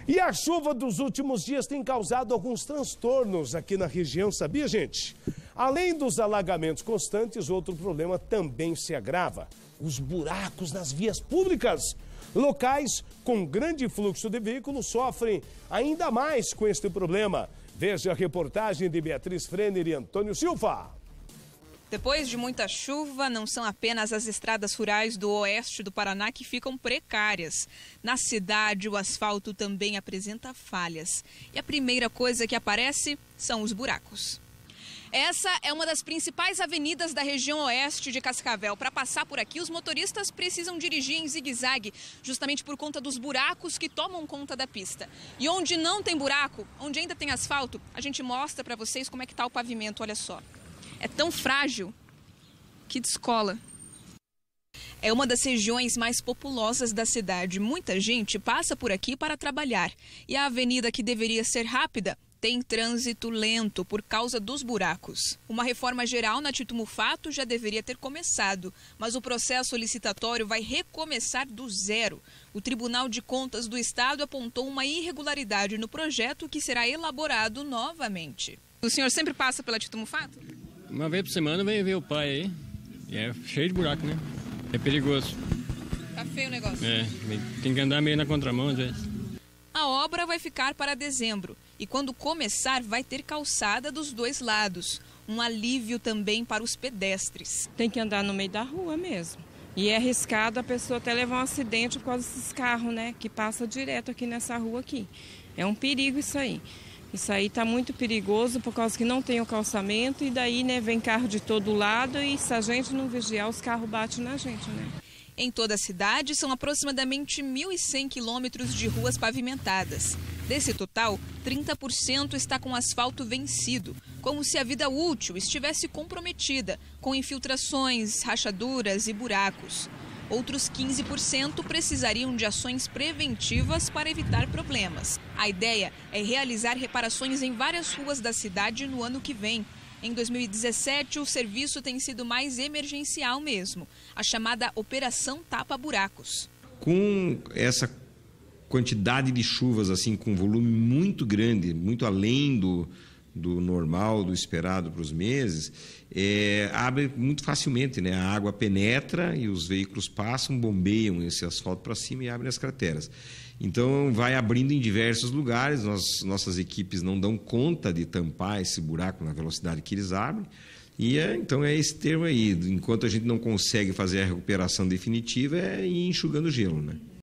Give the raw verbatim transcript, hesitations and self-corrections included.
E a chuva dos últimos dias tem causado alguns transtornos aqui na região, sabia, gente? Além dos alagamentos constantes, outro problema também se agrava: os buracos nas vias públicas. Locais com grande fluxo de veículos sofrem ainda mais com este problema. Veja a reportagem de Beatriz Frenner e Antônio Silva. Depois de muita chuva, não são apenas as estradas rurais do oeste do Paraná que ficam precárias. Na cidade, o asfalto também apresenta falhas. E a primeira coisa que aparece são os buracos. Essa é uma das principais avenidas da região oeste de Cascavel. Para passar por aqui, os motoristas precisam dirigir em zigue-zague, justamente por conta dos buracos que tomam conta da pista. E onde não tem buraco, onde ainda tem asfalto, a gente mostra para vocês como é que está o pavimento, olha só. É tão frágil que descola. É uma das regiões mais populosas da cidade. Muita gente passa por aqui para trabalhar. E a avenida, que deveria ser rápida, tem trânsito lento por causa dos buracos. Uma reforma geral na Tito Mufato já deveria ter começado, mas o processo licitatório vai recomeçar do zero. O Tribunal de Contas do Estado apontou uma irregularidade no projeto que será elaborado novamente. O senhor sempre passa pela Tito Mufato? Uma vez por semana vem ver o pai aí. E é cheio de buraco, né? É perigoso. Tá feio o negócio. É, tem que andar meio na contramão às vezes. A obra vai ficar para dezembro e quando começar vai ter calçada dos dois lados. Um alívio também para os pedestres. Tem que andar no meio da rua mesmo. E é arriscado a pessoa até levar um acidente por causa desses carros, né? Que passa direto aqui nessa rua aqui. É um perigo isso aí. Isso aí está muito perigoso por causa que não tem o calçamento e daí, né, vem carro de todo lado e se a gente não vigiar, os carros batem na gente, né? Em toda a cidade, são aproximadamente mil e cem quilômetros de ruas pavimentadas. Desse total, trinta por cento está com asfalto vencido, como se a vida útil estivesse comprometida, com infiltrações, rachaduras e buracos. Outros quinze por cento precisariam de ações preventivas para evitar problemas. A ideia é realizar reparações em várias ruas da cidade no ano que vem. Em dois mil e dezessete, o serviço tem sido mais emergencial mesmo, a chamada Operação Tapa Buracos. Com essa quantidade de chuvas, assim, com volume muito grande, muito além do, do normal, do esperado para os meses, é, abre muito facilmente, né? A água penetra e os veículos passam, bombeiam esse asfalto para cima e abrem as crateras. Então, vai abrindo em diversos lugares, nós, nossas equipes não dão conta de tampar esse buraco na velocidade que eles abrem. E é, então é esse termo aí, enquanto a gente não consegue fazer a recuperação definitiva, é ir enxugando gelo, né?